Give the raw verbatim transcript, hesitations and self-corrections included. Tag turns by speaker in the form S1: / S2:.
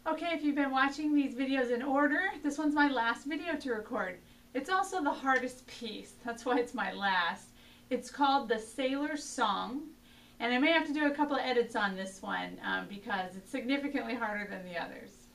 S1: Okay, if you've been watching these videos in order, this one's my last video to record. It's also the hardest piece. That's why it's my last. It's called the Sailor's Song, and I may have to do a couple of edits on this one um, because it's significantly harder than the others.